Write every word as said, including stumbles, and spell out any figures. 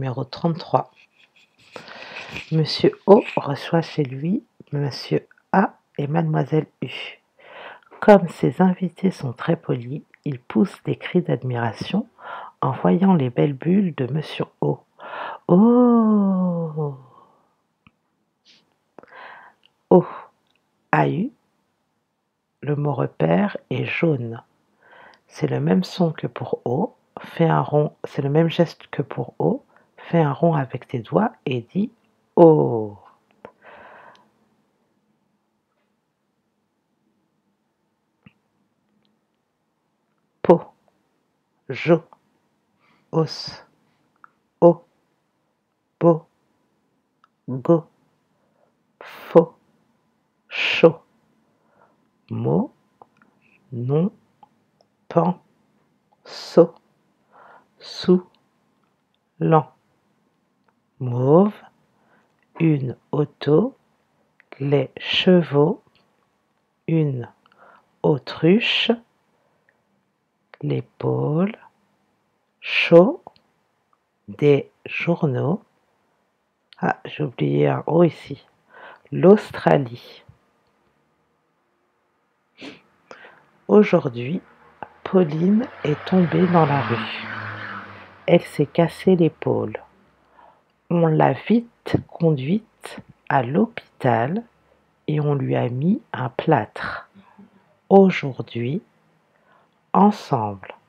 numéro trente-trois. Monsieur O reçoit chez lui Monsieur A et Mademoiselle U. Comme ses invités sont très polis, il pousse des cris d'admiration en voyant les belles bulles de Monsieur O. Oh! O, A U, le mot repère est jaune. C'est le même son que pour O, fais un rond, c'est le même geste que pour O, fais un rond avec tes doigts et dis O. Po, jo, os, o, bo, go, fo, chaud, mo, non, pan, so, sous, lent, mauve, une auto, les chevaux, une autruche, l'épaule, chaud, des journaux. Ah, j'ai oublié un O ici. L'Australie. Aujourd'hui, Pauline est tombée dans la rue. Elle s'est cassé l'épaule. On l'a vite conduite à l'hôpital et on lui a mis un plâtre. Aujourd'hui, ensemble,